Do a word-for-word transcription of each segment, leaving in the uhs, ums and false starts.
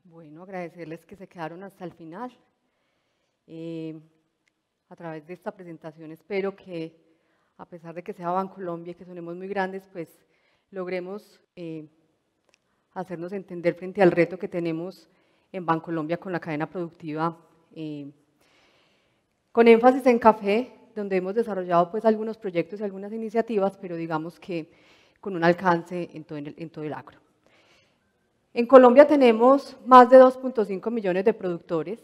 Bueno, agradecerles que se quedaron hasta el final. Eh, a través de esta presentación espero que, a pesar de que sea Bancolombia y que sonemos muy grandes, pues logremos eh, hacernos entender frente al reto que tenemos en Bancolombia con la cadena productiva, eh, con énfasis en café, donde hemos desarrollado pues algunos proyectos y algunas iniciativas, pero digamos que con un alcance en todo el, en todo el agro. En Colombia tenemos más de dos punto cinco millones de productores.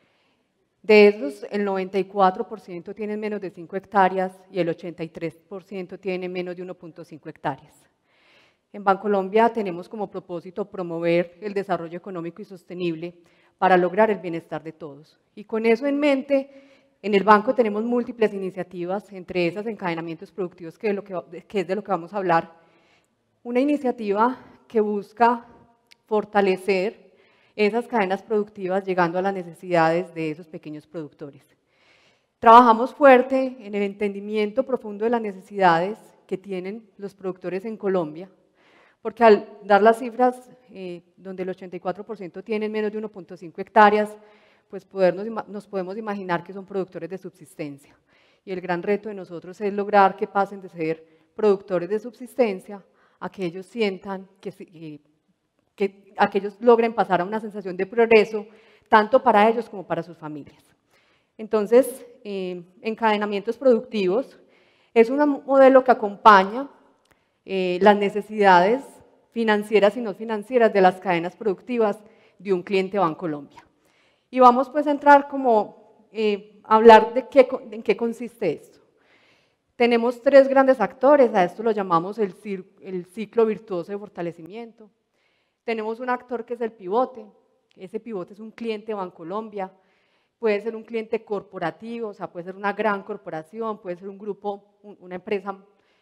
De esos, el noventa y cuatro por ciento tienen menos de cinco hectáreas y el ochenta y tres por ciento tienen menos de uno punto cinco hectáreas. En Bancolombia tenemos como propósito promover el desarrollo económico y sostenible para lograr el bienestar de todos. Y con eso en mente, en el banco tenemos múltiples iniciativas, entre esas encadenamientos productivos, que es, lo que, que es de lo que vamos a hablar. Una iniciativa que busca fortalecer esas cadenas productivas llegando a las necesidades de esos pequeños productores. Trabajamos fuerte en el entendimiento profundo de las necesidades que tienen los productores en Colombia, porque al dar las cifras eh, donde el ochenta y cuatro por ciento tienen menos de uno punto cinco hectáreas, pues podernos, nos podemos imaginar que son productores de subsistencia. Y el gran reto de nosotros es lograr que pasen de ser productores de subsistencia a que ellos sientan que, eh, que a que ellos logren pasar a una sensación de progreso, tanto para ellos como para sus familias. Entonces, eh, encadenamientos productivos es un modelo que acompaña eh, las necesidades financieras y no financieras de las cadenas productivas de un cliente Bancolombia. Y vamos pues a entrar como eh, a hablar de qué, en qué consiste esto. Tenemos tres grandes actores, a esto lo llamamos el, el ciclo virtuoso de fortalecimiento. Tenemos un actor que es el pivote, ese pivote es un cliente Bancolombia, puede ser un cliente corporativo, o sea, puede ser una gran corporación, puede ser un grupo, una empresa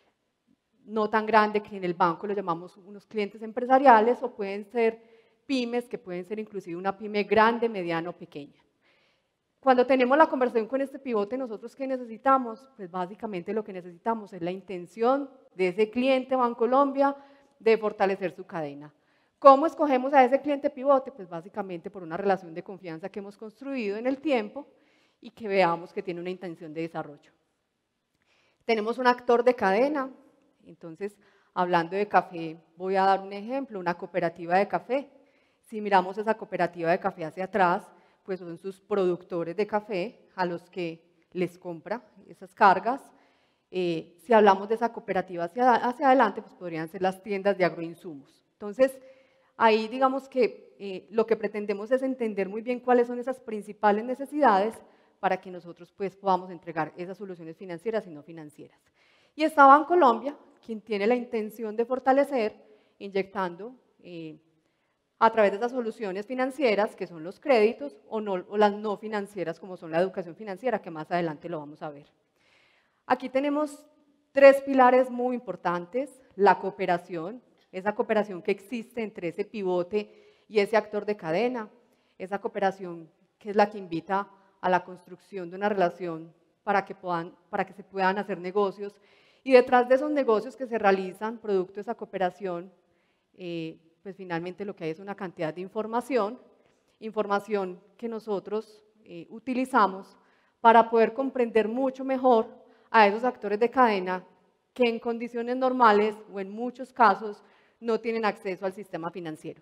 no tan grande que en el banco lo llamamos unos clientes empresariales, o pueden ser pymes, que pueden ser inclusive una pyme grande, mediana o pequeña. Cuando tenemos la conversación con este pivote, ¿nosotros qué necesitamos? Pues básicamente lo que necesitamos es la intención de ese cliente Bancolombia de fortalecer su cadena. ¿Cómo escogemos a ese cliente pivote? Pues básicamente por una relación de confianza que hemos construido en el tiempo y que veamos que tiene una intención de desarrollo. Tenemos un actor de cadena, entonces hablando de café voy a dar un ejemplo, una cooperativa de café. Si miramos esa cooperativa de café hacia atrás, pues son sus productores de café a los que les compra esas cargas. Eh, si hablamos de esa cooperativa hacia, hacia adelante, pues podrían ser las tiendas de agroinsumos. Entonces, ahí digamos que eh, lo que pretendemos es entender muy bien cuáles son esas principales necesidades para que nosotros pues, podamos entregar esas soluciones financieras y no financieras. Y está Bancolombia, quien tiene la intención de fortalecer, inyectando eh, a través de esas soluciones financieras, que son los créditos, o, no, o las no financieras, como son la educación financiera, que más adelante lo vamos a ver. Aquí tenemos tres pilares muy importantes: la cooperación, esa cooperación que existe entre ese pivote y ese actor de cadena, esa cooperación que es la que invita a la construcción de una relación para que, puedan, para que se puedan hacer negocios, y detrás de esos negocios que se realizan producto de esa cooperación, eh, pues finalmente lo que hay es una cantidad de información, información que nosotros eh, utilizamos para poder comprender mucho mejor a esos actores de cadena que en condiciones normales o en muchos casos no tienen acceso al sistema financiero.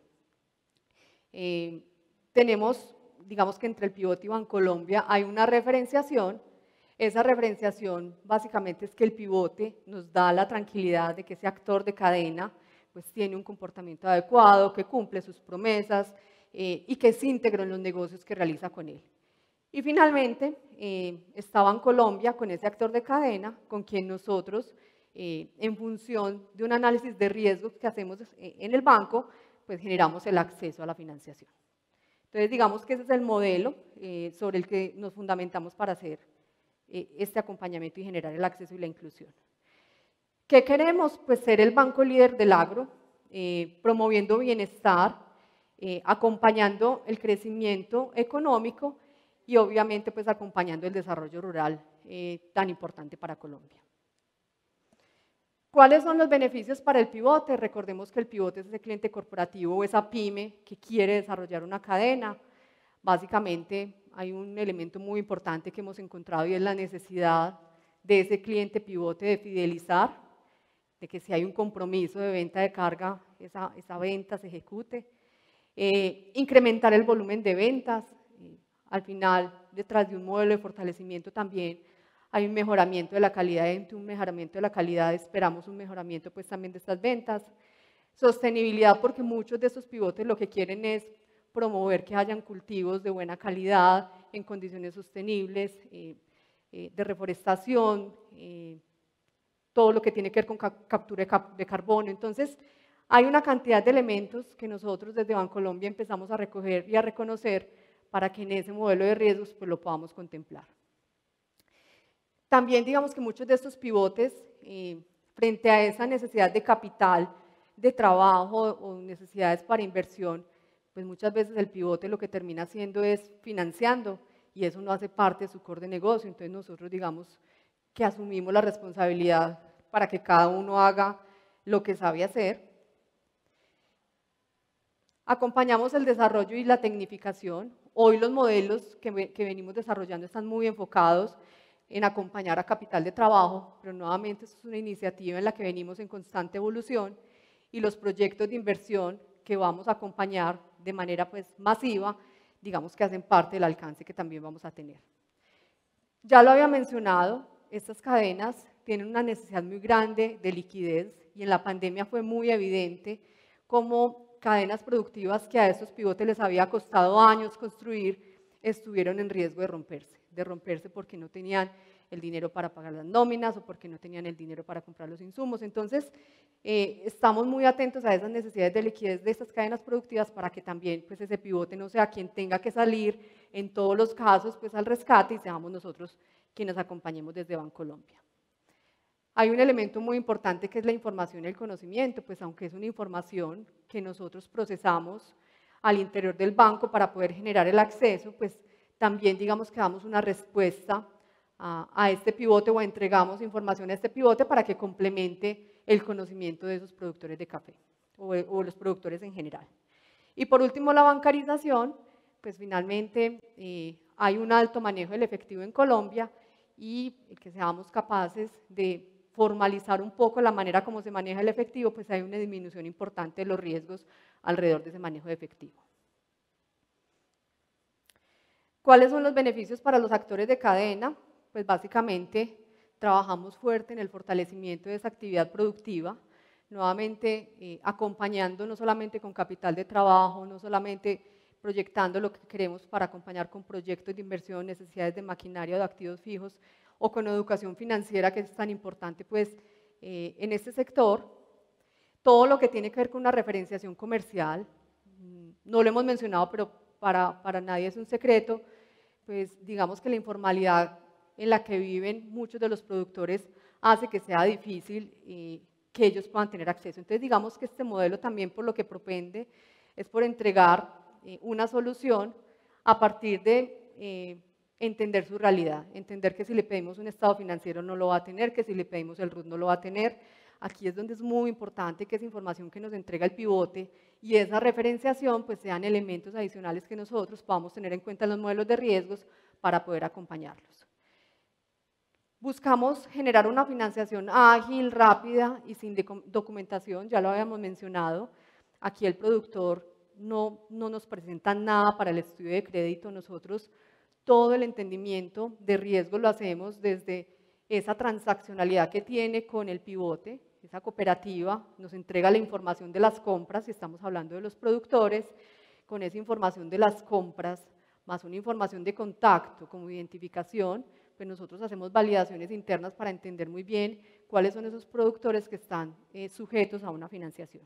Eh, tenemos, digamos que entre el pivote y Bancolombia hay una referenciación. Esa referenciación básicamente es que el pivote nos da la tranquilidad de que ese actor de cadena pues tiene un comportamiento adecuado, que cumple sus promesas eh, y que es íntegro en los negocios que realiza con él. Y finalmente eh, está Bancolombia con ese actor de cadena con quien nosotros, eh, en función de un análisis de riesgos que hacemos en el banco, pues generamos el acceso a la financiación. Entonces digamos que ese es el modelo eh, sobre el que nos fundamentamos para hacer eh, este acompañamiento y generar el acceso y la inclusión. ¿Qué queremos? Pues ser el banco líder del agro, eh, promoviendo bienestar, eh, acompañando el crecimiento económico y obviamente pues acompañando el desarrollo rural eh, tan importante para Colombia. ¿Cuáles son los beneficios para el pivote? Recordemos que el pivote es ese cliente corporativo o esa pyme que quiere desarrollar una cadena. Básicamente hay un elemento muy importante que hemos encontrado y es la necesidad de ese cliente pivote de fidelizar, de que si hay un compromiso de venta de carga, esa, esa venta se ejecute. Eh, incrementar el volumen de ventas. Eh, al final, detrás de un modelo de fortalecimiento también hay un mejoramiento de la calidad, entre un mejoramiento de la calidad esperamos un mejoramiento pues también de estas ventas. Sostenibilidad, porque muchos de estos pivotes lo que quieren es promover que hayan cultivos de buena calidad, en condiciones sostenibles, eh, eh, de reforestación, eh, todo lo que tiene que ver con ca captura de, cap de carbono. Entonces, hay una cantidad de elementos que nosotros desde Bancolombia empezamos a recoger y a reconocer para que en ese modelo de riesgos pues, lo podamos contemplar. También digamos que muchos de estos pivotes, eh, frente a esa necesidad de capital, de trabajo o necesidades para inversión, pues muchas veces el pivote lo que termina haciendo es financiando y eso no hace parte de su core de negocio. Entonces nosotros digamos que asumimos la responsabilidad para que cada uno haga lo que sabe hacer. Acompañamos el desarrollo y la tecnificación. Hoy los modelos que, que venimos desarrollando están muy enfocados en acompañar a capital de trabajo, pero nuevamente esto es una iniciativa en la que venimos en constante evolución y los proyectos de inversión que vamos a acompañar de manera pues, masiva, digamos que hacen parte del alcance que también vamos a tener. Ya lo había mencionado, estas cadenas tienen una necesidad muy grande de liquidez y en la pandemia fue muy evidente cómo cadenas productivas que a estos pivotes les había costado años construir estuvieron en riesgo de romperse. de romperse porque no tenían el dinero para pagar las nóminas o porque no tenían el dinero para comprar los insumos. Entonces, eh, estamos muy atentos a esas necesidades de liquidez de estas cadenas productivas para que también pues, ese pivote no sea quien tenga que salir en todos los casos pues, al rescate y seamos nosotros quienes acompañemos desde Bancolombia. Hay un elemento muy importante que es la información y el conocimiento, pues aunque es una información que nosotros procesamos al interior del banco para poder generar el acceso, pues también digamos que damos una respuesta a, a este pivote o entregamos información a este pivote para que complemente el conocimiento de esos productores de café o, o los productores en general. Y por último, la bancarización, pues finalmente eh, hay un alto manejo del efectivo en Colombia y que seamos capaces de formalizar un poco la manera como se maneja el efectivo, pues hay una disminución importante de los riesgos alrededor de ese manejo de efectivo. ¿Cuáles son los beneficios para los actores de cadena? Pues básicamente trabajamos fuerte en el fortalecimiento de esa actividad productiva, nuevamente eh, acompañando no solamente con capital de trabajo, no solamente proyectando lo que queremos para acompañar con proyectos de inversión, necesidades de maquinaria o de activos fijos, o con educación financiera que es tan importante pues eh, en este sector. Todo lo que tiene que ver con una referenciación comercial, no lo hemos mencionado, pero para, para nadie es un secreto, pues digamos que la informalidad en la que viven muchos de los productores hace que sea difícil eh, que ellos puedan tener acceso. Entonces digamos que este modelo también por lo que propende es por entregar eh, una solución a partir de eh, entender su realidad, entender que si le pedimos un estado financiero no lo va a tener, que si le pedimos el R U T no lo va a tener. Aquí es donde es muy importante que esa información que nos entrega el pivote y esa referenciación pues sean elementos adicionales que nosotros podamos tener en cuenta en los modelos de riesgos para poder acompañarlos. Buscamos generar una financiación ágil, rápida y sin documentación, ya lo habíamos mencionado. Aquí el productor no, no nos presenta nada para el estudio de crédito, nosotros todo el entendimiento de riesgo lo hacemos desde esa transaccionalidad que tiene con el pivote. Esa cooperativa nos entrega la información de las compras, si estamos hablando de los productores, con esa información de las compras, más una información de contacto como identificación, pues nosotros hacemos validaciones internas para entender muy bien cuáles son esos productores que están eh, sujetos a una financiación.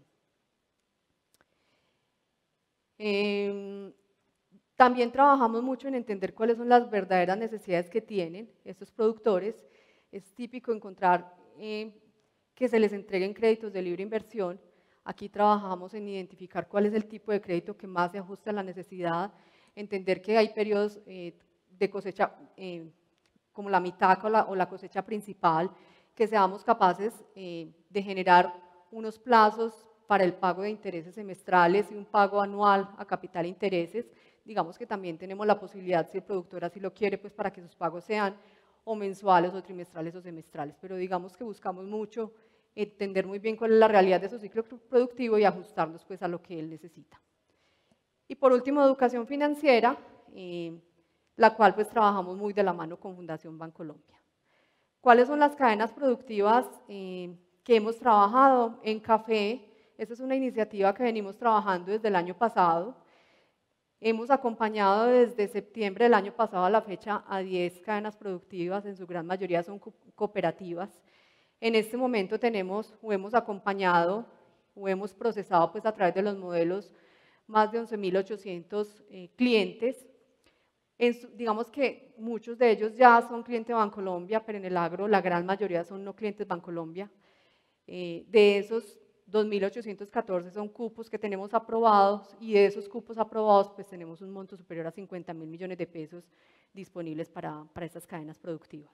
Eh, también trabajamos mucho en entender cuáles son las verdaderas necesidades que tienen estos productores. Es típico encontrar eh, que se les entreguen créditos de libre inversión. Aquí trabajamos en identificar cuál es el tipo de crédito que más se ajusta a la necesidad, entender que hay periodos eh, de cosecha eh, como la mitad o la, o la cosecha principal que seamos capaces eh, de generar unos plazos para el pago de intereses semestrales y un pago anual a capital e intereses. Digamos que también tenemos la posibilidad, si el productor así lo quiere, pues para que sus pagos sean o mensuales o trimestrales o semestrales, pero digamos que buscamos mucho entender muy bien cuál es la realidad de su ciclo productivo y ajustarnos pues a lo que él necesita. Y por último, educación financiera, eh, la cual pues trabajamos muy de la mano con Fundación Bancolombia. ¿Cuáles son las cadenas productivas eh, que hemos trabajado? En café, esta es una iniciativa que venimos trabajando desde el año pasado. Hemos acompañado desde septiembre del año pasado a la fecha a diez cadenas productivas, en su gran mayoría son co cooperativas. En este momento tenemos o hemos acompañado o hemos procesado pues a través de los modelos más de once mil ochocientos eh, clientes. En su, digamos que muchos de ellos ya son clientes de Bancolombia, pero en el agro la gran mayoría son no clientes de Bancolombia. Eh, de esos dos mil ochocientos catorce son cupos que tenemos aprobados y de esos cupos aprobados pues tenemos un monto superior a cincuenta mil millones de pesos disponibles para, para estas cadenas productivas.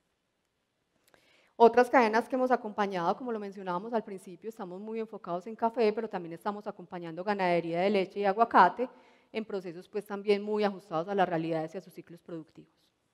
Otras cadenas que hemos acompañado, como lo mencionábamos al principio, estamos muy enfocados en café, pero también estamos acompañando ganadería de leche y aguacate en procesos pues también muy ajustados a las realidades y a sus ciclos productivos.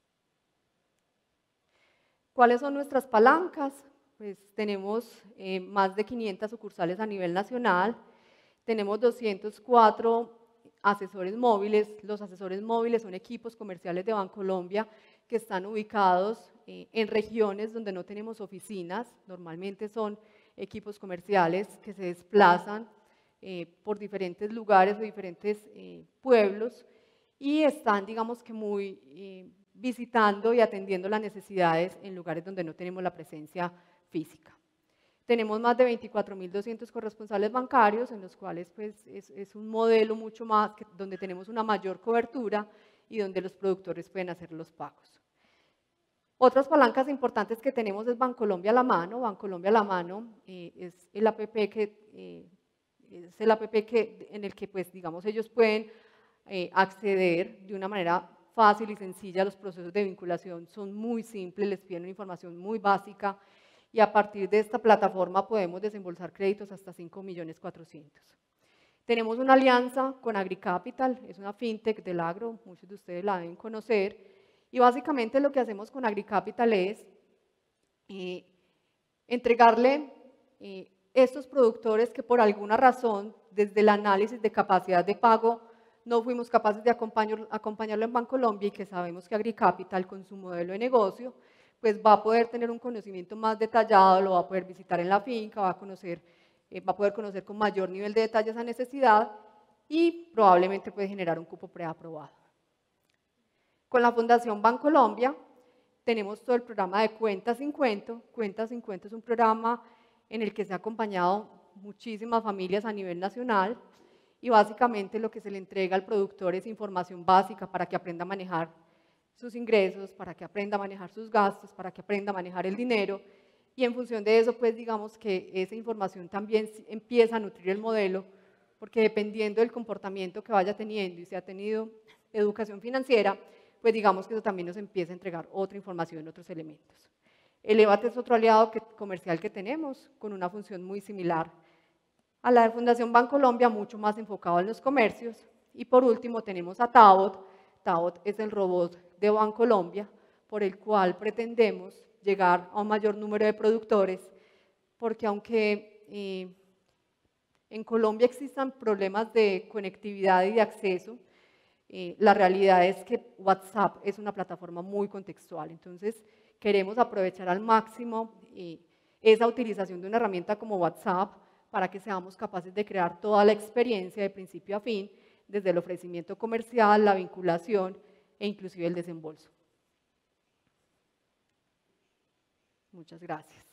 ¿Cuáles son nuestras palancas? Pues tenemos eh, más de quinientas sucursales a nivel nacional, tenemos doscientos cuatro asesores móviles. Los asesores móviles son equipos comerciales de Bancolombia que están ubicados eh, en regiones donde no tenemos oficinas, normalmente son equipos comerciales que se desplazan eh, por diferentes lugares o diferentes eh, pueblos y están, digamos que muy eh, visitando y atendiendo las necesidades en lugares donde no tenemos la presencia física. Tenemos más de veinticuatro mil doscientos corresponsales bancarios, en los cuales pues, es, es un modelo mucho más, que, donde tenemos una mayor cobertura y donde los productores pueden hacer los pagos. Otras palancas importantes que tenemos es Bancolombia a la mano. Bancolombia a la mano eh, es el app que, eh, es el app que, en el que pues, digamos, ellos pueden eh, acceder de una manera fácil y sencilla a los procesos de vinculación. Son muy simples, les piden una información muy básica y a partir de esta plataforma podemos desembolsar créditos hasta cinco millones cuatrocientos mil. Tenemos una alianza con AgriCapital, es una fintech del agro, muchos de ustedes la deben conocer, y básicamente lo que hacemos con AgriCapital es eh, entregarle eh, estos productores que por alguna razón, desde el análisis de capacidad de pago, no fuimos capaces de acompañar, acompañarlo en Bancolombia y que sabemos que AgriCapital con su modelo de negocio pues va a poder tener un conocimiento más detallado, lo va a poder visitar en la finca, va a, conocer, eh, va a poder conocer con mayor nivel de detalle esa necesidad y probablemente puede generar un cupo preaprobado. Con la Fundación Bancolombia tenemos todo el programa de Cuenta sin Cuento. Cuenta sin Cuento es un programa en el que se ha acompañado muchísimas familias a nivel nacional y básicamente lo que se le entrega al productor es información básica para que aprenda a manejar sus ingresos, para que aprenda a manejar sus gastos, para que aprenda a manejar el dinero y en función de eso, pues digamos que esa información también empieza a nutrir el modelo porque dependiendo del comportamiento que vaya teniendo y si ha tenido educación financiera, pues digamos que eso también nos empieza a entregar otra información, otros elementos. El EVAT es otro aliado que, comercial que tenemos con una función muy similar a la de Fundación Bancolombia, mucho más enfocado en los comercios. Y por último tenemos a Tabot. Tabot es el robot de Bancolombia por el cual pretendemos llegar a un mayor número de productores, porque aunque eh, en Colombia existan problemas de conectividad y de acceso, eh, la realidad es que WhatsApp es una plataforma muy contextual, entonces queremos aprovechar al máximo eh, esa utilización de una herramienta como WhatsApp para que seamos capaces de crear toda la experiencia de principio a fin, desde el ofrecimiento comercial, la vinculación e inclusive el desembolso. Muchas gracias.